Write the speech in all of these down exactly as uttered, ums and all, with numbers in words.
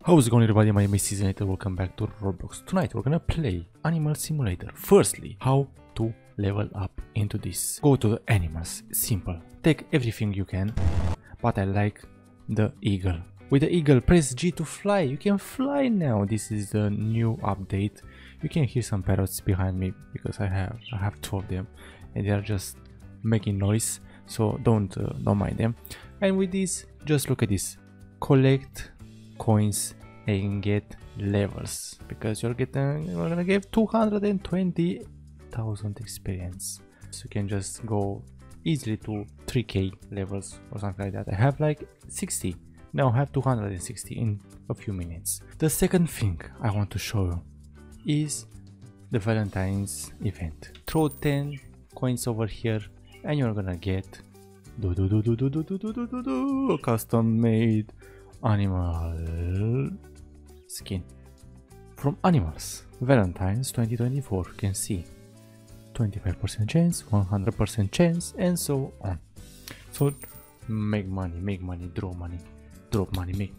How's it going, everybody? My name is Seasonator. Welcome back to Roblox. Tonight we're gonna play Animal Simulator. Firstly, how to level up into this. Go to the animals. Simple. Take everything you can, but I like the eagle. With the eagle, press G to fly. You can fly now. This is the new update. You can hear some parrots behind me because I have I have two of them, and they are just making noise. So don't uh, don't mind them. And with this, just look at this. Collect coins and get levels, because you're getting you're gonna get two hundred twenty thousand experience, so you can just go easily to three K levels or something like that. I have like sixty now. I have two hundred sixty in a few minutes. The second thing I want to show you is the Valentine's event. Throw ten coins over here and you're gonna get do do do do do do do do do do do a custom made animal skin from animals. Valentine's twenty twenty-four. You can see twenty-five percent chance, one hundred percent chance, and so on. So make money, make money, draw money, drop money, make.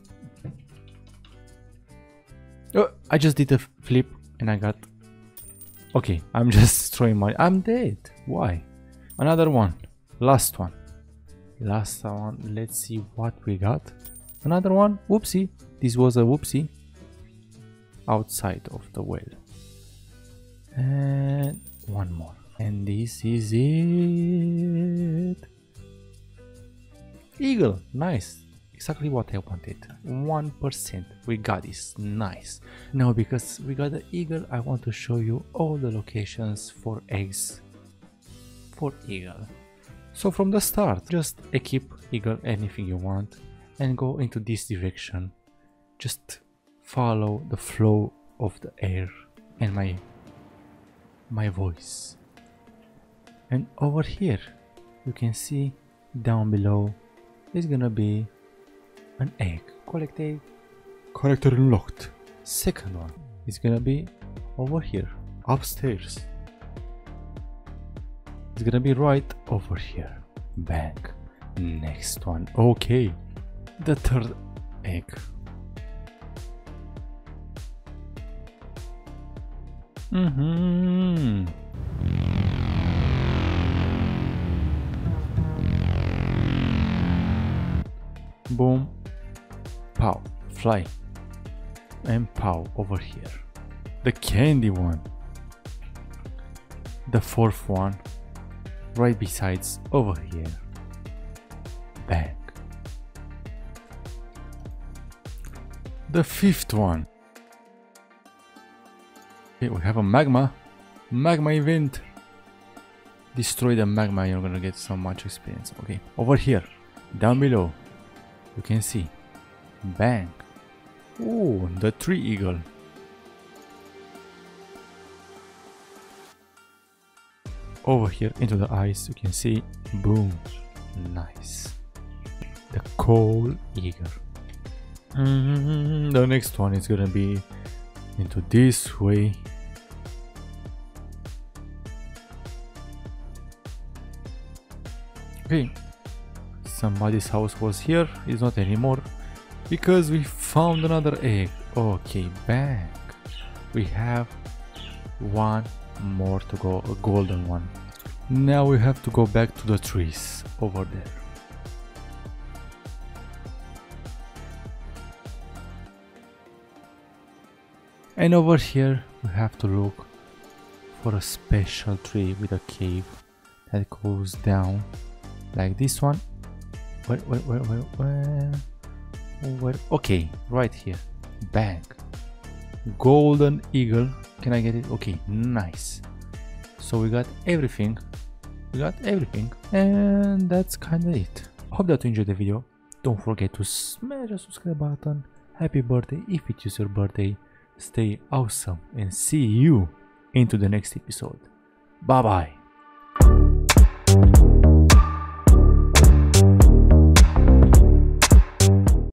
Oh, I just did a flip and I got. Okay, I'm just throwing money. I'm dead. Why? Another one. Last one. Last one. Let's see what we got. Another one. Whoopsie. This was a whoopsie. Outside of the well. And one more. And this is it. Eagle. Nice. Exactly what I wanted. one percent. We got this. Nice. Now, because we got the eagle, I want to show you all the locations for eggs for eagle. So from the start, just equip eagle anything you want and go into this direction. Just follow the flow of the air and my my voice. And over here you can see down below is gonna be an egg. Collect egg. Character unlocked. Second one is gonna be over here upstairs. It's gonna be right over here. Bang. Next one. Okay. The third egg. Mm-hmm. Boom. Pow. Fly. And pow over here. The candy one. The fourth one. Right besides over here. Bang. The fifth one. Okay, we have a magma. Magma event. Destroy the magma and you're gonna get so much experience. Okay, over here, down below, you can see. Bang. Oh, the tree eagle. Over here into the ice, you can see. Boom. Nice. The coal eagle. Mm-hmm. The next one is gonna be into this way. Okay, somebody's house was here. It's not anymore because we found another egg. Okay, back. We have one more to go, a golden one. Now we have to go back to the trees over there. And over here we have to look for a special tree with a cave that goes down like this one. Where, where, where, where, where, where? Okay, right here. Bang. Golden eagle. Can I get it? Okay, nice. So we got everything. We got everything. And that's kinda it. Hope that you enjoyed the video. Don't forget to smash the subscribe button. Happy birthday if it is your birthday. Stay awesome and see you into the next episode. Bye bye.